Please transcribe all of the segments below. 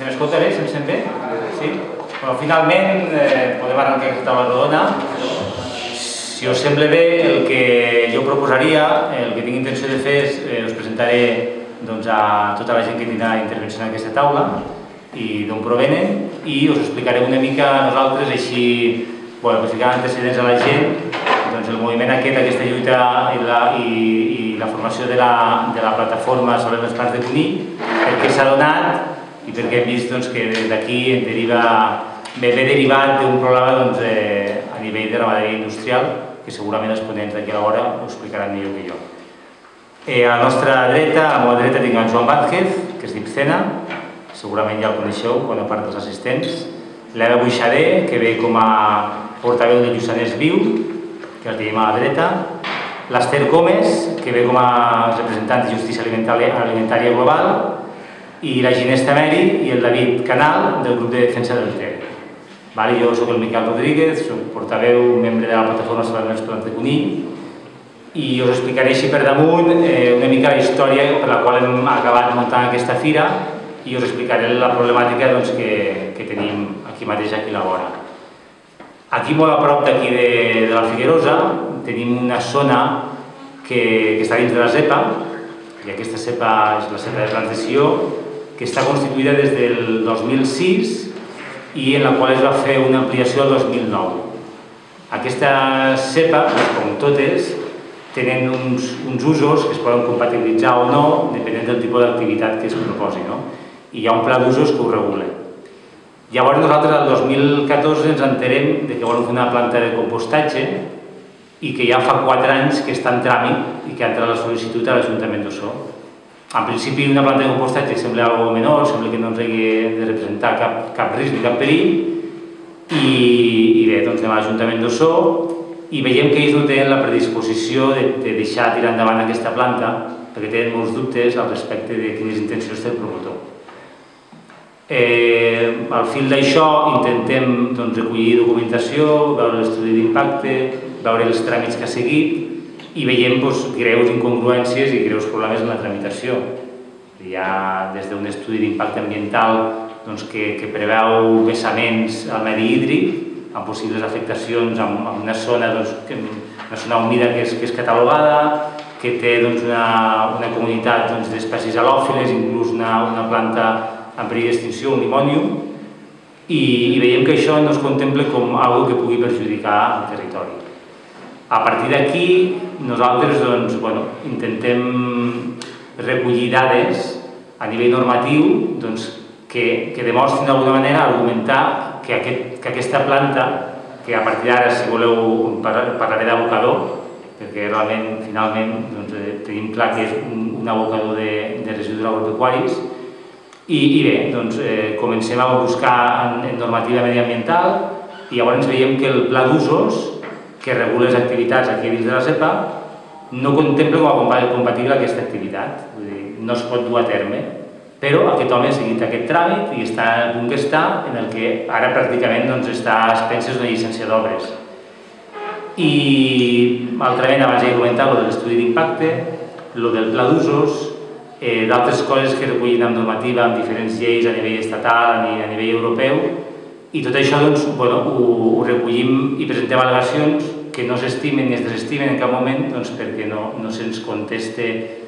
Se m'escolta bé? Se'm sent bé? Sí? Finalment podem arrencar aquesta taula rodona. Si us sembla bé, el que jo proposaria, el que tinc intenció de fer és us presentaré a tota la gent que tindrà intervenció en aquesta taula i d'on provenen i us explicaré una mica a nosaltres, així per ficar antecedents a la gent, el moviment aquest, aquesta lluita i la formació de la plataforma sobre els plans de conill, per què s'ha donat i perquè hem vist que d'aquí ve derivat d'un problema a nivell de ramaderia industrial que segurament els ponents d'aquí a l'hora ho explicaran millor que jo. A la nostra dreta, a la meva dreta, tinc en Joan Vázquez, que és d'Ipcena, segurament ja el coneixeu quan a part dels assistents, l'Eva Buixader, que ve com a portaveu de Lluçanès Viu, que el tenim a la dreta, l'Ester Gómez, que ve com a representant de Justícia Alimentària Global, i la Ginés Tameri i el David Canal, del grup de defensa del Ter. Jo soc el Miquel Rodríguez, soc portaveu, membre de la plataforma sobre els plans de conill, i us explicaré així per damunt una mica la història per la qual hem acabat muntant aquesta fira i us explicaré la problemàtica que tenim aquí mateix, aquí a la vora. Aquí, molt a prop d'aquí de la Figuerosa, tenim una zona que està dins de la zepa, i aquesta zepa és la zepa de plantació, que està constituïda des del 2006 i en la qual es va fer una ampliació el 2009. Aquesta zepa, com totes, tenen uns usos que es poden compatibilitzar o no, depenent del tipus d'activitat que es proposi, i hi ha un pla d'usos que ho regula. Llavors nosaltres el 2014 ens enterem que volem fer una planta de compostatge i que ja fa 4 anys que està en tràmit i que ha entrat la sol·licitud a l'Ajuntament d'Ossó. En principi una planta de compostatge sembla algo menor, sembla que no ens hagi de representar cap risc ni cap perill i bé, doncs anem a l'Ajuntament d'Ossó i veiem que ells no tenen la predisposició de deixar tirar endavant aquesta planta perquè tenen molts dubtes al respecte de quines intencions té el promotor. Al fil d'això intentem recollir documentació, veure l'estudi d'impacte, veure els tràmits que ha seguit i veiem greus incongruències i greus problemes en la tramitació. Hi ha des d'un estudi d'impacte ambiental que preveu vessaments al medi hídric amb possibles afectacions en una zona humida que és catalogada, que té una comunitat d'espècies halòfiles, inclús una planta en perill d'extinció, un limònium, i veiem que això no es contempla com una cosa que pugui perjudicar el territori. A partir d'aquí, nosaltres intentem recollir dades a nivell normatiu que demostrin d'alguna manera argumentar que aquesta planta, que a partir d'ara, si voleu, parlaré d'abocador, perquè realment, finalment, tenim clar que és un abocador de residus agropecuaris, i bé, comencem a buscar en normativa mediambiental i llavors veiem que el pla d'usos que regula les activitats aquí dins de la zepa no contempla com a compatible aquesta activitat, no es pot dur a terme, però aquest home ha seguit aquest tràmit i està al punt que està, en el que ara pràcticament està a expenses d'una llicència d'obres. I, altrament, abans he comentat l'estudi d'impacte, el del pla d'usos, d'altres coses que recullen amb normativa, amb diferents lleis a nivell estatal, a nivell europeu, i tot això ho recollim i presentem al·legacions que no s'estimen ni es desestimen en cap moment perquè no se'ns contesta,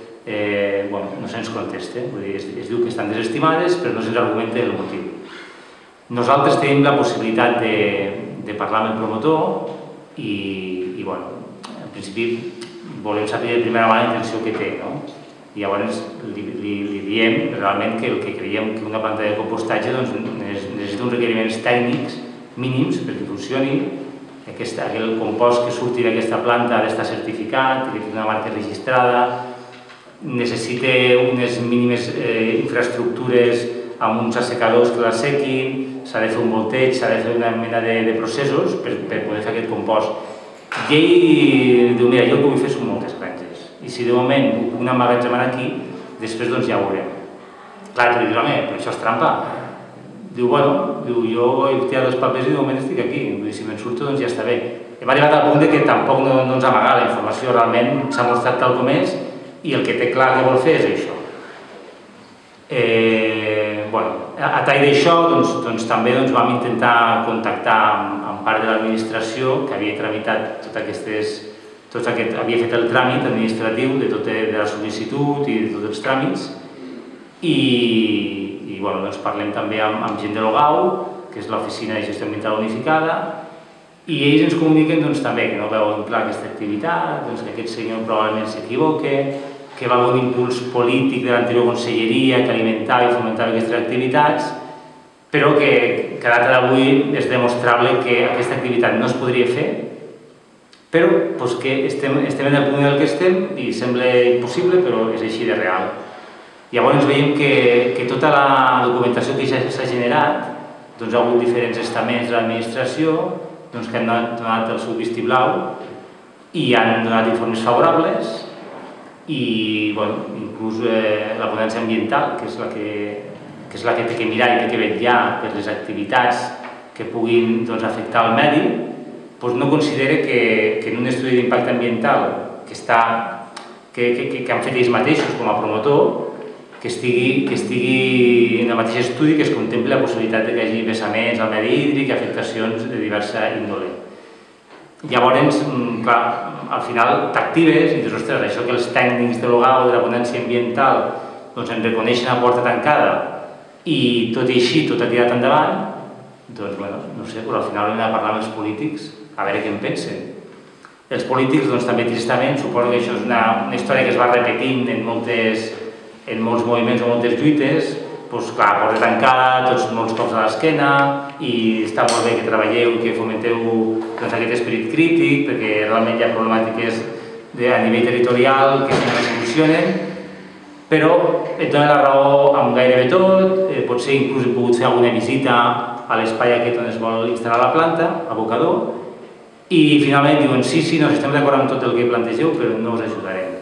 es diu que estan desestimades però no se'ns argumenta el motiu. Nosaltres tenim la possibilitat de parlar amb el promotor i en principi volem saber de primera mà la intenció que té, i llavors li diem realment que el que creiem que una planta de compostatge necessita uns requeriments tècnics mínims perquè funcioni, aquell compost que surti d'aquesta planta ha d'estar certificat, que tingui una marca registrada, necessita unes mínimes infraestructures amb uns assecadors que l'assequin, s'ha de fer un volteig, s'ha de fer una mena de processos per poder fer aquest compost. I ell diu, mira, jo el que vull fer són moltes granges, i si de moment ho puc emmagatzemar aquí, després ja ho veurem. Clar, tu li dius, home, però això és trampa. Diu, jo he tirat els papers i de moment estic aquí, si me'n surto ja està bé. Hem arribat al punt que tampoc no ens amaga la informació, realment s'ha mostrat tal com és i el que té clar que vol fer és això. Bueno, a tall d'això també vam intentar contactar amb part de l'administració que havia tramitat havia fet el tràmit administratiu de la sol·licitud i de tots els tràmits i parlem també amb gent de l'OGAU, que és l'Oficina de Gestió Ambiental Unificada, i ells ens comuniquen també que no veuen clar aquesta activitat, que aquest senyor probablement s'equivoca, que va haver un impuls polític de l'anterior conselleria que alimentava i fomentava aquestes activitats, però que a data d'avui és demostrable que aquesta activitat no es podria fer, però que estem en el punt en què estem i sembla impossible, però és així de real. Llavors veiem que tota la documentació que ja s'ha generat, hi ha hagut diferents estaments de l'administració que han donat el seu vistiplau i han donat informes favorables i inclús la ponència ambiental, que és la que té que mirar i té que vetllar per les activitats que puguin afectar el medi, no considera que en un estudi d'impacte ambiental que han fet ells mateixos com a promotor, que estigui en el mateix estudi que es contempli la possibilitat que hi hagi vessaments al medi hídric i afectacions de diversa índole. Llavors, clar, al final t'actives i dius, ostres, això que els tècnics de l'OGAU, de la ponència ambiental, en reconeixen a porta tancada i tot i així tot ha tirat endavant, no sé, però al final hem de parlar amb els polítics a veure què en pensen. Els polítics, també tristament, suposo que això és una història que es va repetint en molts moviments o moltes lluites, clar, porta tancada, tots molts cops a l'esquena i està molt bé que treballeu i que fomenteu aquest esperit crític perquè realment hi ha problemàtiques a nivell territorial que no solucionen, però et dona la raó amb gairebé tot, potser inclús hem pogut fer alguna visita a l'espai aquest on es vol instal·lar la planta, abocador, i finalment diuen sí, estem d'acord amb tot el que plantegeu, però no us ajudarem.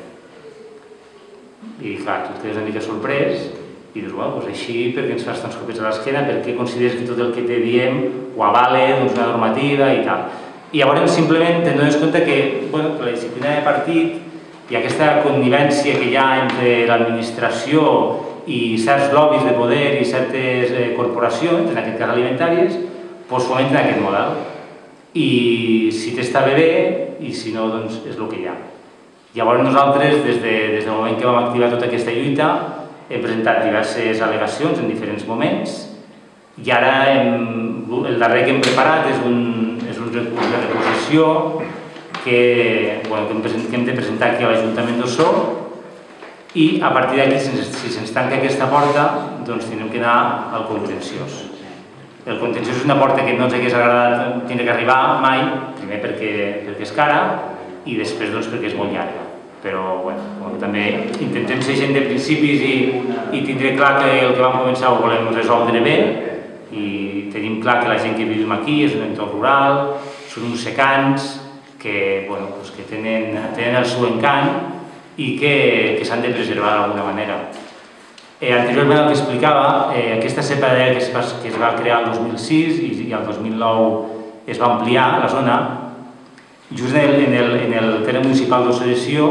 I clar, tu et quedes una mica sorprès i dius, així perquè ens fas tants copets a l'esquena, perquè consideres que tot el que te diem ho avale una normativa i tal. I llavors simplement te'n dones compte que la disciplina de partit i aquesta connivència que hi ha entre l'administració i certs lobbies de poder i certes corporacions, en aquest cas alimentàries, fomenten aquest model. I si t'està bé, i si no, doncs és el que hi ha. Llavors nosaltres, des del moment que vam activar tota aquesta lluita, hem presentat diverses al·legacions en diferents moments i ara el darrer que hem preparat és un recurs de reposició que hem de presentar aquí a l'Ajuntament d'Ossó i a partir d'aquí, si se'ns tanca aquesta porta, doncs tindrem que anar al contenciós. El contenciós és una porta que no ens hagués agradat tindre que arribar mai, primer perquè és cara i després perquè és molt llarga. Però també intentem ser gent de principis i tindré clar que el que vam començar ho volem resoldre bé i tenim clar que la gent que vivim aquí és un entorn rural, són uns secans que tenen el seu encant i que s'han de preservar d'alguna manera. Anteriorment el que explicava, aquesta cepa que es va crear el 2006 i el 2009 es va ampliar la zona, just en el terme municipal d'Ossó de Sió,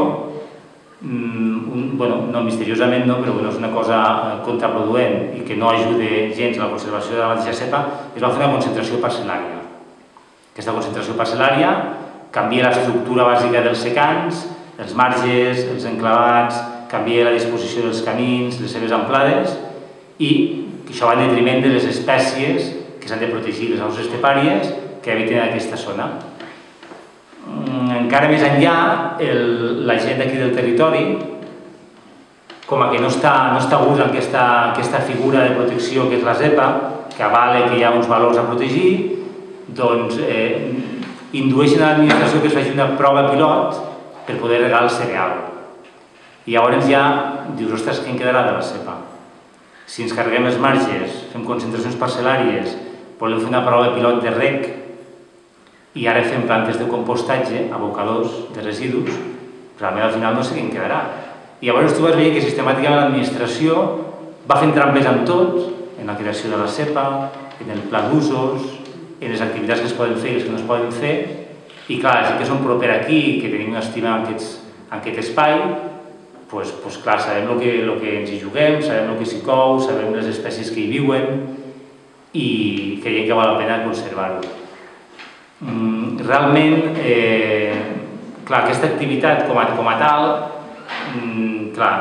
no misteriosament no, però és una cosa contraproduent i que no ajuda gens a la conservació de la mateixa cepa, es va fer una concentració parcel·lària. Aquesta concentració parcel·lària canvia l'estructura bàsica dels secans, els marges, els enclavats, canvia la disposició dels camins, les seves amplades i això va en detriment de les espècies que s'han de protegir, les aus estepàries que habiten en aquesta zona. Encara més enllà, la gent d'aquí del territori, com que no està a gust amb aquesta figura de protecció que és la zepa, que avala que hi ha uns valors a protegir, doncs indueixen a l'administració que es faci una prova pilot per poder regar el cereal. I llavors ja dius, ostres, què en quedarà de la cepa? Si ens carreguem els marges, fem concentracions parcel·làries, volem fer una prova pilot de reg, i ara fem plantes de compostatge, abocadors de residus, realment al final no sé què en quedarà. I llavors tu vas veure que sistemàticament l'administració va fent trampes amb tot, en la creació de la cepa, en el pla d'usos, en les activitats que es poden fer i les que no es poden fer, i clar, sí que som proper aquí, que tenim una estima en aquest espai, clar, sabem el que ens hi juguem, sabem el que s'hi cou, sabem les espècies que hi viuen i creiem que val la pena conservar-ho. Realment, clar, aquesta activitat com a tal, clar,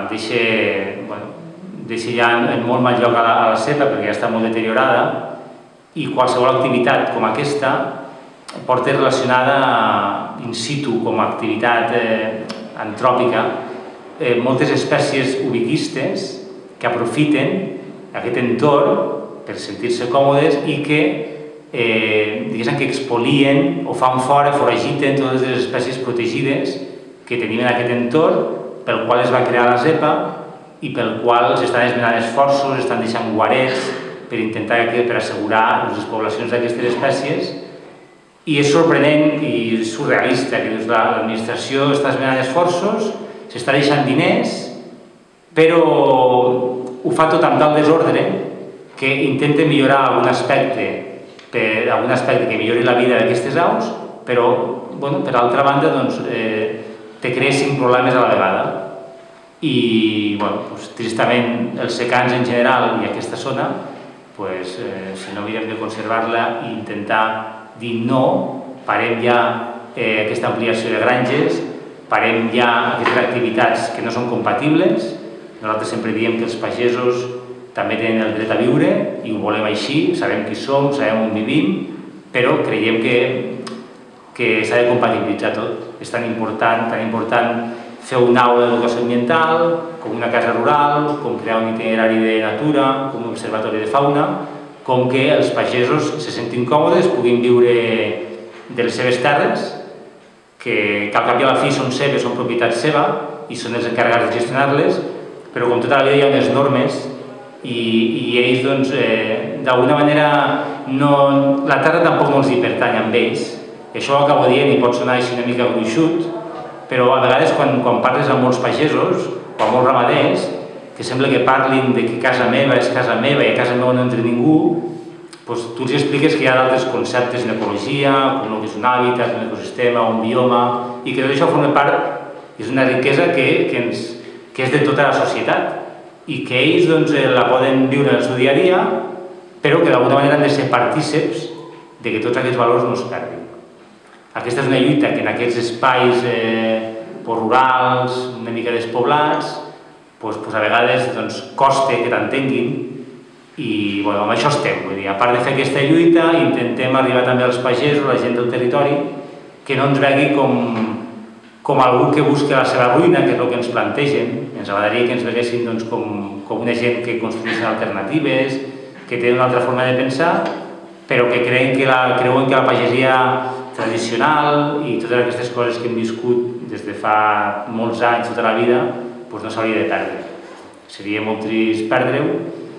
deixa ja en molt mal lloc a la cepa perquè ja està molt deteriorada i qualsevol activitat com aquesta porta relacionada in situ com a activitat antròpica moltes espècies ubiquistes que aprofiten aquest entorn per sentir-se còmodes i que expolien o fan fora, foragiten totes les espècies protegides que tenim en aquest entorn pel qual es va crear la zepa i pel qual s'estan esmenant esforços, estan deixant guarets per intentar assegurar les poblacions d'aquestes espècies. I és sorprenent i surrealista que l'administració està esmenant esforços, s'està deixant diners, però ho fa tot amb tal desordre que intenta millorar algun aspecte que millori la vida d'aquestes aus, però, per altra banda, te crea 5 problemes a la vegada. I, tristament, els secans en general i aquesta zona, si no mirem de conservar-la i intentar dir no, parem ja aquesta ampliació de granges, parem ja aquestes activitats que no són compatibles. Nosaltres sempre diem que els pagesos també tenen el dret a viure i ho volem així, sabem qui som, sabem on vivim, però creiem que s'ha de compatibilitzar tot. És tan important fer una aula d'educació ambiental, com una casa rural, com crear un itinerari de natura, com un observatori de fauna, com que els pagesos se sentin còmodes, puguin viure de les seves terres, que al cap i a la fi són seves, són propietat seva i són els encarregats de gestionar-les, però com tota la vida hi ha unes normes i ells, d'alguna manera, la terra tampoc no els hi pertany amb ells. Això ho acabo dient i pot sonar així una mica gruixut, però a vegades quan parles amb molts pagesos o amb molts ramaders, que sembla que parlin de que casa meva és casa meva i a casa meva no entra ningú, tu els expliques que hi ha d'altres conceptes en ecologia, com el que és un hàbitat, un ecosistema, un bioma, i que tot això forma part, és una riquesa que és de tota la societat i que ells la poden viure en el seu dia a dia, però que d'alguna manera han de ser partíceps de que tots aquests valors no es perdin. Aquesta és una lluita que en aquests espais rurals, una mica despoblats, a vegades costa que t'entenguin i amb això estem. A part de fer aquesta lluita, intentem arribar també als pagesos, a la gent del territori, que no ens vegi com algú que busca la seva ruïna, que és el que ens plantegen. Ens agradaria que ens veguessin com una gent que construeixen alternatives, que tenen una altra forma de pensar, però que creuen que la pagesia tradicional i totes aquestes coses que hem viscut des de fa molts anys, tota la vida, no s'hauria de perdre. Seria molt trist perdre-ho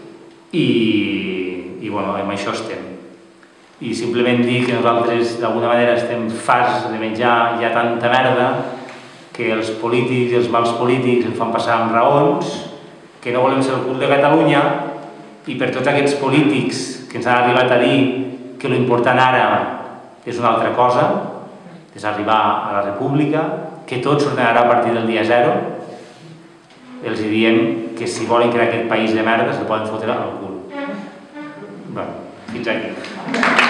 i amb això estem. I simplement dir que nosaltres d'alguna manera estem farts de menjar ja tanta merda que els polítics i els mals polítics ens fan passar amb raons, que no volem ser el cul de Catalunya i per tots aquests polítics que ens han arribat a dir que l'important ara és una altra cosa, és arribar a la república, que tot s'ordenarà a partir del dia 0, els diem que si volen crear aquest país de merda se poden fotre al cul. Fins aquí.